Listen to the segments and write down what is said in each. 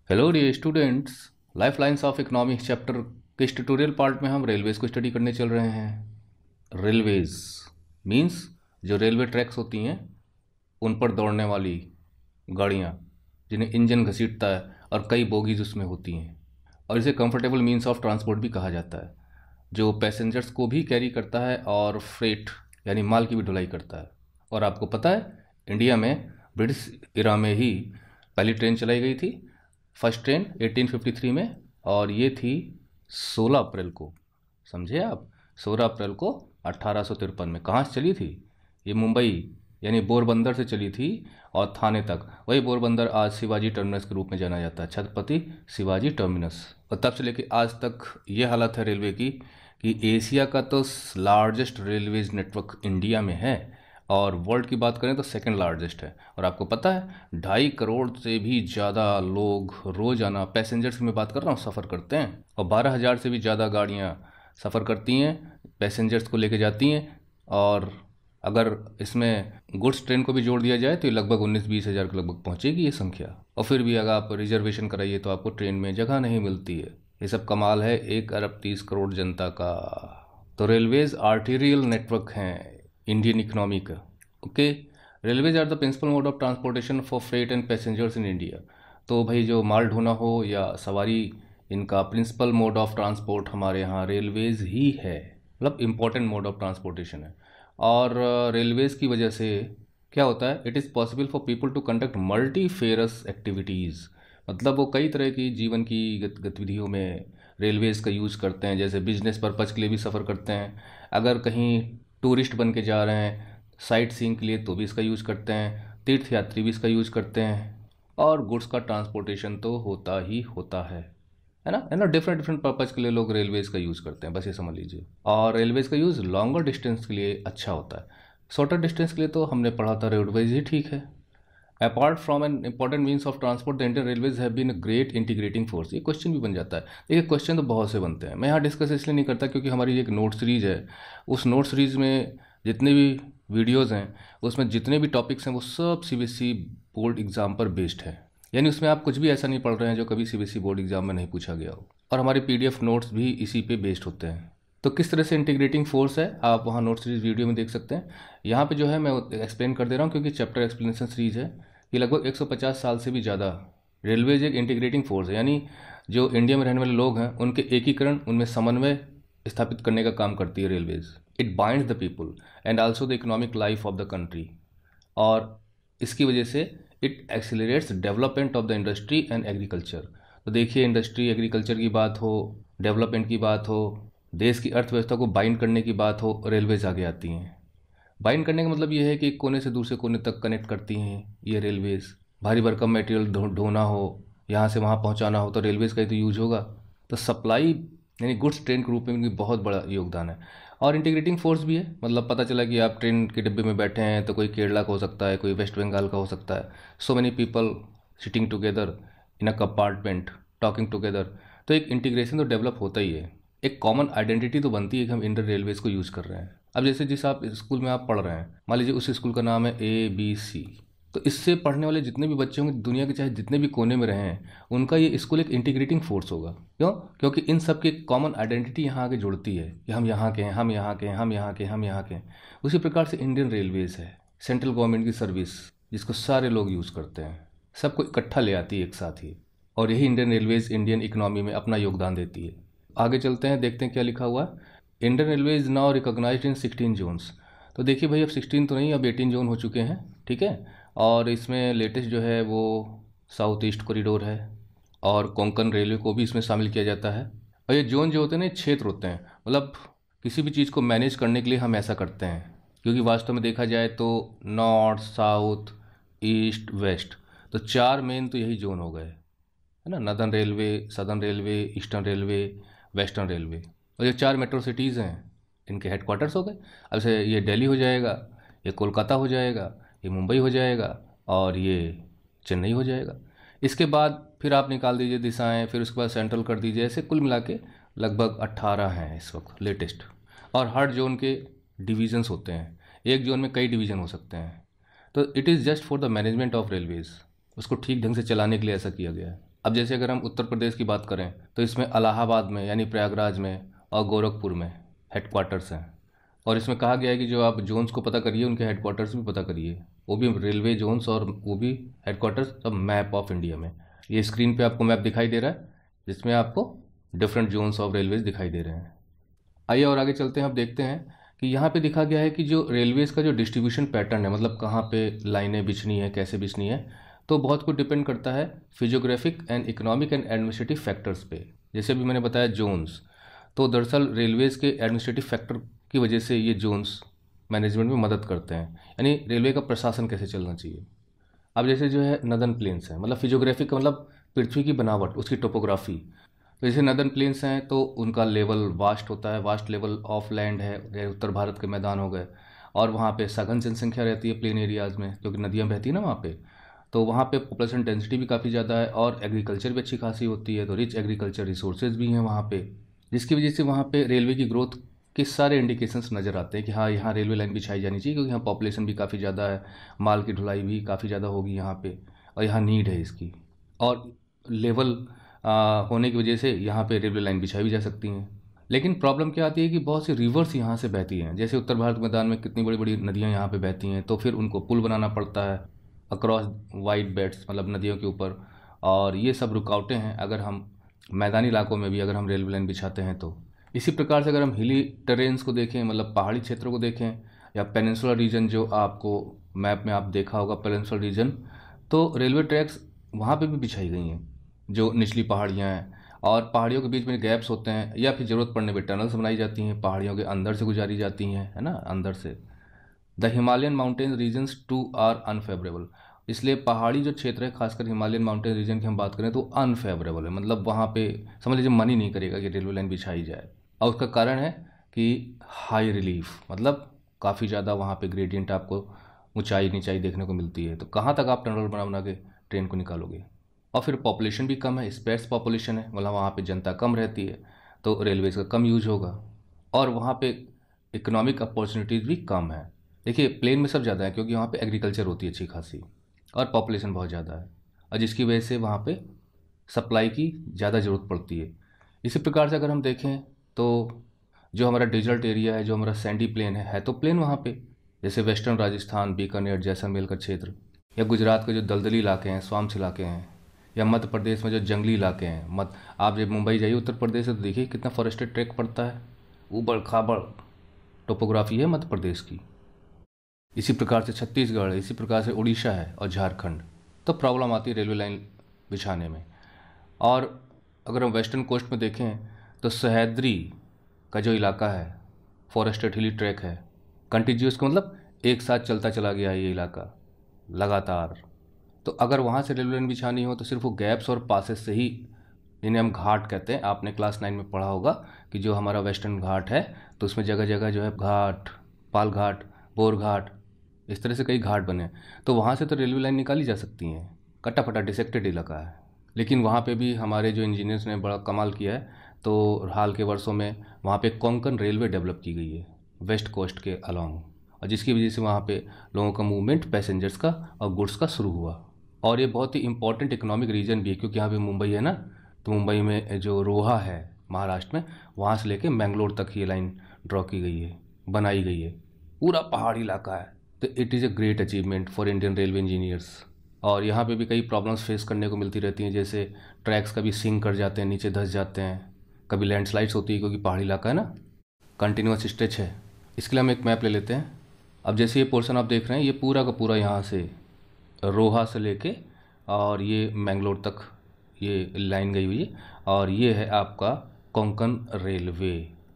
Hello dear students, lifelines of economics chapter के इस tutorial part में हम रेलवेज को स्टडी करने चल रहे हैं। रेलवेज मींस जो रेलवे ट्रैक्स होती हैं उन पर दौड़ने वाली गाड़ियाँ जिन्हें इंजन घसीटता है और कई बोगीज उसमें होती हैं, और इसे कंफर्टेबल मींस ऑफ ट्रांसपोर्ट भी कहा जाता है, जो पैसेंजर्स को भी कैरी करता है और फ्रेट यानी माल की भी ढुलाई करता है। और आपको पता है इंडिया में ब्रिटिश इरा में ही पहली ट्रेन चलाई गई थी, फर्स्ट ट्रेन 1853 में, और ये थी 16 अप्रैल को। समझे आप, 16 अप्रैल को 1853 में। कहाँ से चली थी? ये मुंबई यानी बोरबंदर से चली थी और थाने तक। वही बोरबंदर आज शिवाजी टर्मिनस के रूप में जाना जाता है, छत्रपति शिवाजी टर्मिनस। और तब से लेकर आज तक ये हालत है रेलवे की कि एशिया का तो लार्जेस्ट रेलवेज नेटवर्क इंडिया में है और वर्ल्ड की बात करें तो सेकंड लार्जेस्ट है। और आपको पता है 2.5 करोड़ से भी ज़्यादा लोग रोज़ाना, पैसेंजर्स की मैं बात कर रहा हूँ, सफ़र करते हैं, और 12,000 से भी ज़्यादा गाड़ियाँ सफ़र करती हैं, पैसेंजर्स को लेके जाती हैं। और अगर इसमें गुड्स ट्रेन को भी जोड़ दिया जाए तो ये लगभग 19-20 हज़ार के लगभग पहुँचेगी ये संख्या। और फिर भी अगर आप रिजर्वेशन कराइए तो आपको ट्रेन में जगह नहीं मिलती है। ये सब कमाल है 1 अरब 30 करोड़ जनता का। तो रेलवेज आर्टेरियल नेटवर्क हैं इंडियन इकोनॉमी का। Okay, railways are the principal mode of transportation for freight and passengers in India. तो भाई जो माल ढोना हो या सवारी, इनका प्रिंसिपल मोड ऑफ ट्रांसपोर्ट हमारे यहाँ रेलवेज ही है, मतलब इम्पोर्टेंट मोड ऑफ ट्रांसपोर्टेशन है। और रेलवेज की वजह से क्या होता है, it is possible for people to conduct multifarious activities. मतलब वो कई तरह की जीवन की गतिविधियों में रेलवेज़ का यूज़ करते हैं, जैसे बिजनेस पर्पज़ के लिए भी सफ़र करते हैं, अगर कहीं टूरिस्ट बन के जा रहे हैं साइट सीइंग के लिए तो भी इसका यूज़ करते हैं, तीर्थयात्री भी इसका यूज़ करते हैं, और गुड्स का ट्रांसपोर्टेशन तो होता ही होता है ना। डिफरेंट डिफरेंट पर्पज़ के लिए लोग रेलवेज का यूज़ करते हैं, बस ये समझ लीजिए। और रेलवेज का यूज़ लॉन्गर डिस्टेंस के लिए अच्छा होता है, शॉर्टर डिस्टेंस के लिए तो हमने पढ़ा था रोडवेज ही ठीक है। Apart from an important means of transport the Indian railways have been a great integrating force. ये क्वेश्चन भी बन जाता है। देखिए क्वेश्चन तो बहुत से बनते हैं, मैं यहाँ डिस्कस इसलिए नहीं करता क्योंकि हमारी एक नोट सीरीज़ है, उस नोट सीरीज़ में जितने भी वीडियोज़ हैं उसमें जितने भी टॉपिक्स हैं वो सब CBSE बोर्ड एग्ज़ाम पर बेस्ड है। यानी उसमें आप कुछ भी ऐसा नहीं पढ़ रहे हैं जो कभी CBSE बोर्ड एग्ज़ाम में नहीं पूछा गया हो, और हमारे PDF नोट्स भी इसी पे बेस्ड होते हैं। तो किस तरह से इंटीग्रेटिंग फोर्स है आप वहाँ नोट सीरीज़ वीडियो में देख सकते हैं। यहाँ पे जो है मैं एक्सप्लेन कर दे रहा हूँ क्योंकि चैप्टर एक्सप्लेनेशन सीरीज़ है। ये लगभग 150 साल से भी ज़्यादा रेलवेज एक इंटीग्रेटिंग फोर्स है, यानी जो इंडिया में रहने वाले लोग हैं उनके एकीकरण, उनमें समन्वय स्थापित करने का काम करती है railways. It binds the people and also the economic life of the country, और इसकी वजह से it accelerates development of the industry and agriculture. तो देखिए इंडस्ट्री एग्रीकल्चर की बात हो, डेवलपमेंट की बात हो, देश की अर्थव्यवस्था को बाइंड करने की बात हो, रेलवेज आगे आती हैं। बाइंड करने का मतलब ये है कि एक कोने से दूसरे कोने तक कनेक्ट करती हैं ये रेलवेज। भारी भरकम मटेरियल ढोना हो, यहाँ से वहाँ पहुँचाना हो तो रेलवेज का ही तो यूज होगा। तो सप्लाई यानी गुड्स ट्रेन के रूप में इनकी बहुत बड़ा योगदान है। और इंटीग्रेटिंग फोर्स भी है, मतलब पता चला कि आप ट्रेन के डिब्बे में बैठे हैं तो कोई केरला का हो सकता है, कोई वेस्ट बंगाल का हो सकता है, so many people sitting together in a compartment talking together. तो एक इंटीग्रेशन तो डेवलप होता ही है, एक कॉमन आइडेंटिटी तो बनती है कि हम इंडियन रेलवेज को यूज़ कर रहे हैं। अब जैसे जिस आप स्कूल में आप पढ़ रहे हैं, मान लीजिए उस स्कूल का नाम है ABC, तो इससे पढ़ने वाले जितने भी बच्चे होंगे दुनिया के चाहे जितने भी कोने में रहे हैं, उनका ये स्कूल एक इंटीग्रेटिंग फोर्स होगा। क्यों? क्योंकि इन सब की कॉमन आइडेंटिटी यहाँ आगे जुड़ती है कि हम यहाँ के हैं, हम यहाँ के हैं, हम यहाँ के हैं, हम यहाँ के हैं। उसी प्रकार से इंडियन रेलवेज है सेंट्रल गवर्नमेंट की सर्विस जिसको सारे लोग यूज़ करते हैं, सबको इकट्ठा ले आती है एक साथ ही, और यही इंडियन रेलवेज इंडियन इकोनॉमी में अपना योगदान देती है। आगे चलते हैं, देखते हैं क्या लिखा हुआ है। Indian railway is now recognised in 16 zones. तो देखिए भाई अब 16 तो नहीं, अब 18 जोन हो चुके हैं, ठीक है। और इसमें लेटेस्ट जो है वो साउथ ईस्ट कॉरिडोर है, और कोंकण रेलवे को भी इसमें शामिल किया जाता है। और ये जोन जो होते हैं ना, क्षेत्र होते हैं, मतलब किसी भी चीज़ को मैनेज करने के लिए हम ऐसा करते हैं, क्योंकि वास्तव में देखा जाए तो नॉर्थ, साउथ, ईस्ट, वेस्ट, तो 4 मेन तो यही जोन हो गए, है ना। Northern railway, southern railway, eastern railway, western railway. और ये 4 मेट्रो सिटीज़ हैं, इनके हेडक्वार्टर्स हो गए। अब से ये दिल्ली हो जाएगा, ये कोलकाता हो जाएगा, ये मुंबई हो जाएगा, और ये चेन्नई हो जाएगा। इसके बाद फिर आप निकाल दीजिए दिशाएं, फिर उसके बाद सेंट्रल कर दीजिए, ऐसे कुल मिला के लगभग 18 हैं इस वक्त लेटेस्ट। और हर जोन के डिवीज़न्स होते हैं, एक जोन में कई डिवीज़न हो सकते हैं। तो it is just for the management of railways, उसको ठीक ढंग से चलाने के लिए ऐसा किया गया है। अब जैसे अगर हम उत्तर प्रदेश की बात करें तो इसमें इलाहाबाद में यानी प्रयागराज में और गोरखपुर में हेडक्वार्टर्स हैं। और इसमें कहा गया है कि जो आप जोन्स को पता करिए उनके हेडक्वार्टर्स भी पता करिए, वो भी रेलवे जोन्स और वो भी हेडक्वार्टर्स, सब मैप ऑफ इंडिया में। ये स्क्रीन पे आपको मैप दिखाई दे रहा है जिसमें आपको डिफरेंट जोन्स ऑफ रेलवेज दिखाई दे रहे हैं। आइए और आगे चलते हैं। अब देखते हैं कि यहाँ पे दिखा गया है कि जो रेलवेज़ का जो डिस्ट्रीब्यूशन पैटर्न है, मतलब कहाँ पे लाइनें बिछनी है, कैसे बिछनी है, तो बहुत कुछ डिपेंड करता है physiographic and economic and administrative factors पे। जैसे अभी मैंने बताया जोन्स, तो दरअसल रेलवेज़ के एडमिनिस्ट्रेटिव फैक्टर की वजह से ये जोन्स मैनेजमेंट में मदद करते हैं, यानी रेलवे का प्रशासन कैसे चलना चाहिए। अब जैसे जो है नदर्न प्लेन्स है, मतलब फिजियोग्राफिक का मतलब पृथ्वी की बनावट, उसकी टोपोग्राफी। तो जैसे नदर्न प्लेन्स हैं तो उनका लेवल वास्ट होता है, वास्ट लेवल ऑफ लैंड है, जैसे उत्तर भारत के मैदान हो गए, और वहाँ पे सघन जनसंख्या रहती है प्लेन एरियाज़ में क्योंकि नदियाँ बहती है ना वहाँ पे, तो वहाँ पे पॉपुलेशन डेंसिटी भी काफ़ी ज़्यादा है और एग्रीकल्चर भी अच्छी खासी होती है, तो रिच एग्रीकल्चर रिसोर्सेज भी हैं वहाँ पे, जिसकी वजह से वहाँ पे रेलवे की ग्रोथ के सारे इंडिकेशंस नज़र आते हैं कि हाँ यहाँ रेलवे लाइन बिछाई जानी चाहिए, क्योंकि यहाँ पॉपुलेशन भी काफ़ी ज़्यादा है, माल की ढुलाई भी काफ़ी ज़्यादा होगी यहाँ पे, और यहाँ नीड है इसकी, और लेवल होने की वजह से यहाँ पे रेलवे लाइन बिछाई भी जा सकती हैं। लेकिन प्रॉब्लम क्या आती है कि बहुत सी रिवर्स यहाँ से बहती हैं, जैसे उत्तर भारत मैदान में कितनी बड़ी बड़ी नदियाँ यहाँ पे बहती हैं, तो फिर उनको पुल बनाना पड़ता है अक्रॉस वाइड बेड्स, मतलब नदियों के ऊपर, और ये सब रुकावटें हैं अगर हम मैदानी इलाकों में भी अगर हम रेलवे लाइन बिछाते हैं तो। इसी प्रकार से अगर हम हिली टेरेन्स को देखें, मतलब पहाड़ी क्षेत्रों को देखें, या पेनिनसुलर रीजन जो आपको मैप में आप देखा होगा पेनिनसुलर रीजन, तो रेलवे ट्रैक्स वहाँ पे भी बिछाई गई हैं, जो निचली पहाड़ियाँ हैं, और पहाड़ियों के बीच में गैप्स होते हैं, या फिर ज़रूरत पड़ने पर टनल्स बनाई जाती हैं, पहाड़ियों के अंदर से गुजारी जाती हैं, है ना, अंदर से। The Himalayan mountain regions too are unfavourable, इसलिए पहाड़ी जो क्षेत्र है, खासकर हिमालयन माउंटेन रीजन की हम बात करें तो अनफेवरेबल है, मतलब वहाँ पे समझ लीजिए मन ही नहीं करेगा कि रेलवे लाइन बिछाई जाए। और उसका कारण है कि हाई रिलीफ, मतलब काफ़ी ज़्यादा वहाँ पे ग्रेडियंट आपको ऊंचाई नीचाई देखने को मिलती है, तो कहाँ तक आप टनल बना बना के ट्रेन को निकालोगे। और फिर पॉपुलेशन भी कम है, स्पेस पॉपुलेशन है, मतलब वहाँ पे जनता कम रहती है, तो रेलवेज़ का कम यूज होगा, और वहाँ पे इकोनॉमिक अपॉर्चुनिटीज़ भी कम है। देखिए प्लेन में सब ज़्यादा है क्योंकि वहाँ पे एग्रीकल्चर होती है अच्छी खासी, और पॉपुलेशन बहुत ज़्यादा है, और जिसकी वजह से वहाँ पे सप्लाई की ज़्यादा ज़रूरत पड़ती है। इसी प्रकार से अगर हम देखें तो जो हमारा डेजर्ट एरिया है, जो हमारा सैंडी प्लेन है तो प्लेन वहाँ पे, जैसे वेस्टर्न राजस्थान, बीकानेर, जैसलमेर का क्षेत्र, या गुजरात के जो दलदली इलाके हैं, स्वाम्स इलाके हैं, या मध्य प्रदेश में जो जंगली इलाके हैं। आप जब मुंबई जाइए उत्तर प्रदेश से तो देखिए कितना फॉरेस्टेड ट्रैक पड़ता है, ऊबड़ खाबड़ टोपोग्राफी है मध्य प्रदेश की। इसी प्रकार से छत्तीसगढ़, इसी प्रकार से उड़ीसा है और झारखंड, तो प्रॉब्लम आती है रेलवे लाइन बिछाने में। और अगर हम वेस्टर्न कोस्ट में देखें तो सह्याद्री का जो इलाका है, फॉरेस्टेड हिली ट्रैक है, कंटिन्यूस का मतलब एक साथ चलता चला गया है ये इलाका लगातार, तो अगर वहाँ से रेलवे लाइन बिछानी हो तो सिर्फ वो गैप्स और पासेस से ही, जिन्हें हम घाट कहते हैं, आपने क्लास 9 में पढ़ा होगा कि जो हमारा वेस्टर्न घाट है तो उसमें जगह जगह जो है घाट, पाल घाट, बोर घाट, इस तरह से कई घाट बने, तो वहाँ से तो रेलवे लाइन निकाली जा सकती हैं। कटा फटा डिसेक्टेड इलाका है, लेकिन वहाँ पे भी हमारे जो इंजीनियर्स ने बड़ा कमाल किया है, तो हाल के वर्षों में वहाँ पे कोंकण रेलवे डेवलप की गई है वेस्ट कोस्ट के अलॉन्ग, और जिसकी वजह से वहाँ पे लोगों का मूवमेंट पैसेंजर्स का और गुड्स का शुरू हुआ। और ये बहुत ही इंपॉर्टेंट इकोनॉमिक रीजन भी है क्योंकि यहाँ पे मुंबई है ना, तो मुंबई में जो रोहा है महाराष्ट्र में, वहाँ से लेके मैंगलोर तक ये लाइन ड्रॉ की गई है, बनाई गई है, पूरा पहाड़ी इलाका है। तो it is a great achievement for Indian railway engineers. और यहाँ पे भी कई प्रॉब्लम्स फेस करने को मिलती रहती हैं, जैसे ट्रैक्स कभी सिंक कर जाते हैं, नीचे धंस जाते हैं, कभी लैंडस्लाइड्स होती है क्योंकि पहाड़ी इलाका है ना, कंटिन्यूस स्ट्रेच है। इसके लिए हम एक मैप ले लेते हैं। अब जैसे ये पोर्शन आप देख रहे हैं, ये पूरा का पूरा यहाँ से रोहा से लेके और ये मैंगलोर तक ये लाइन गई हुई है, और ये है आपका कोंकण रेलवे।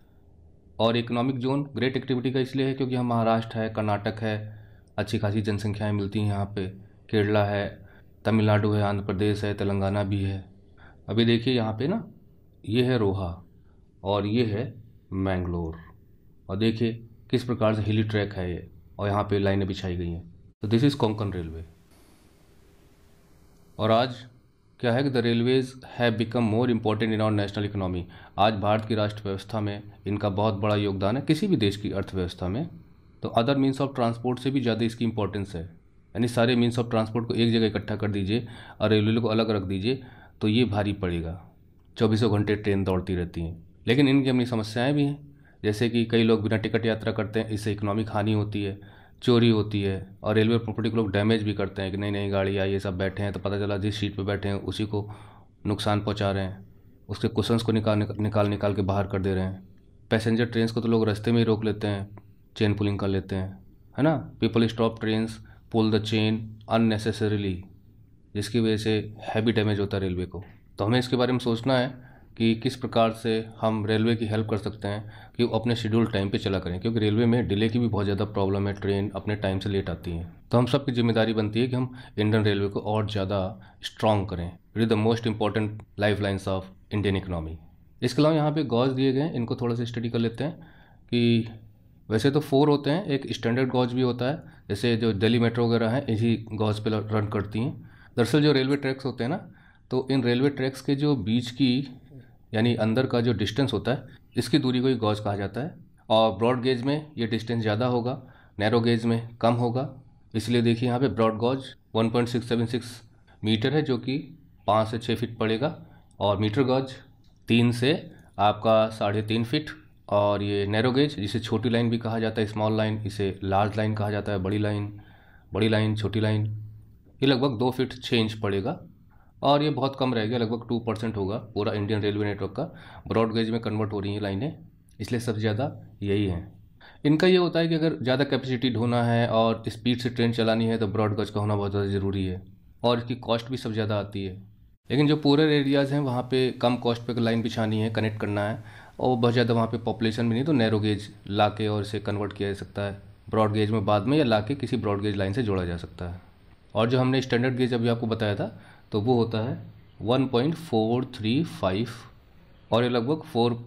और इकोनॉमिक जोन ग्रेट एक्टिविटी का इसलिए है क्योंकि यहाँ महाराष्ट्र है, कर्नाटक है, अच्छी खासी जनसंख्याएं मिलती हैं यहाँ पे, केरला है, तमिलनाडु है, आंध्र प्रदेश है, तेलंगाना भी है। अभी देखिए यहाँ पे ना, ये है रोहा और ये है मैंगलोर, और देखिए किस प्रकार से हिली ट्रैक है ये, और यहाँ पे लाइनें बिछाई गई हैं। तो दिस इज़ कोंकण रेलवे। और आज क्या है कि the railways have become more important in our national economy. आज भारत की राष्ट्र व्यवस्था में इनका बहुत बड़ा योगदान है, किसी भी देश की अर्थव्यवस्था में। तो अदर मीन्स ऑफ ट्रांसपोर्ट से भी ज़्यादा इसकी इंपॉर्टेंस है, यानी सारे मीन्स ऑफ ट्रांसपोर्ट को एक जगह इकट्ठा कर दीजिए और रेलवे को अलग रख दीजिए, तो ये भारी पड़ेगा। 24 घंटे ट्रेन दौड़ती रहती हैं, लेकिन इनकी अपनी समस्याएं भी हैं, जैसे कि कई लोग बिना टिकट यात्रा करते हैं, इससे इकोनॉमिक हानि होती है, चोरी होती है, और रेलवे प्रॉपर्टी को लोग डैमेज भी करते हैं कि नई नई गाड़ी आई, ये सब बैठे हैं तो पता चला जिस सीट पे बैठे हैं उसी को नुकसान पहुंचा रहे हैं, उसके कुशन्स को निकाल के बाहर कर दे रहे हैं। पैसेंजर ट्रेन्स को तो लोग रास्ते में ही रोक लेते हैं, चेन पुलिंग कर लेते हैं, है ना। People stop trains, pull the chain unnecessarily, जिसकी वजह से हैवी डैमेज होता है रेलवे को। तो हमें इसके बारे में सोचना है कि किस प्रकार से हम रेलवे की हेल्प कर सकते हैं कि वो अपने शेड्यूल टाइम पे चला करें, क्योंकि रेलवे में डिले की भी बहुत ज़्यादा प्रॉब्लम है, ट्रेन अपने टाइम से लेट आती है। तो हम सबकी जिम्मेदारी बनती है कि हम इंडियन रेलवे को और ज़्यादा स्ट्रॉन्ग करें। It is the most important life lines of Indian economy. इसके अलावा यहाँ पे गॉज दिए गए हैं, इनको थोड़ा सा स्टडी कर लेते हैं कि वैसे तो 4 होते हैं, एक स्टैंडर्ड गॉज भी होता है, जैसे जो दिल्ली मेट्रो वगैरह हैं इसी गॉज पे रन करती हैं। दरअसल जो रेलवे ट्रैक्स होते हैं ना, तो इन रेलवे ट्रैक्स के जो बीच की यानी अंदर का जो डिस्टेंस होता है, इसकी दूरी को ही गॉज कहा जाता है। और ब्रॉड गेज में ये डिस्टेंस ज़्यादा होगा, नैरो गेज में कम होगा। इसलिए देखिए यहाँ पे ब्रॉड गॉज 1.676 मीटर है, जो कि 5 से 6 फीट पड़ेगा, और मीटर गॉज 3 से आपका 3.5 फीट। और ये नैरो गेज, जिसे छोटी लाइन भी कहा जाता है, स्मॉल लाइन, इसे लार्ज लाइन कहा जाता है, बड़ी लाइन छोटी लाइन, ये लगभग 2 फीट 6 इंच पड़ेगा। और ये बहुत कम रहेगा, लगभग 2% होगा पूरा इंडियन रेलवे नेटवर्क का ब्रॉड गेज में कन्वर्ट हो रही हैं लाइनें, इसलिए सबसे ज़्यादा यही हैं। इनका ये होता है कि अगर ज़्यादा कैपेसिटी ढोना है और स्पीड से ट्रेन चलानी है तो ब्रॉड गेज का होना बहुत ज़्यादा ज़रूरी है, और इसकी कॉस्ट भी सब ज़्यादा आती है। लेकिन जो पूरे एरियाज़ हैं वहाँ पे कम कॉस्ट पे लाइन बिछानी है, कनेक्ट करना है, और बहुत ज़्यादा वहाँ पे पॉपुलेशन भी नहीं, तो नैरो गेज ला के और इसे कन्वर्ट किया जा सकता है ब्रॉड गेज में बाद में, या ला के किसी ब्रॉड गेज लाइन से जोड़ा जा सकता है। और जो हमने स्टैंडर्ड गेज अभी आपको बताया था, तो वो होता है 1.435, और ये लगभग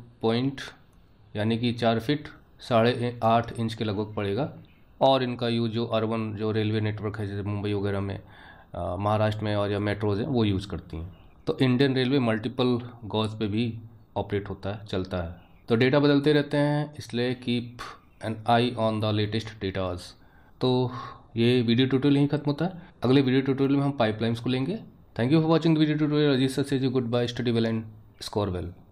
4 फीट 8.5 इंच के लगभग पड़ेगा। और इनका यूज जो अर्बन जो रेलवे नेटवर्क है, जैसे मुंबई वगैरह में, महाराष्ट्र में और या मेट्रोज हैं, वो यूज़ करती हैं। तो इंडियन रेलवे मल्टीपल गॉज पे भी ऑपरेट होता है, चलता है। तो डेटा बदलते रहते हैं, इसलिए keep an eye on the latest datas. तो ये वीडियो ट्यूटोरियल यहीं खत्म होता है। अगले वीडियो ट्यूटोरियल में हम पाइपलाइंस को लेंगे। Thank you for watching the video tutorial. Ajit sir से goodbye, study well and score well.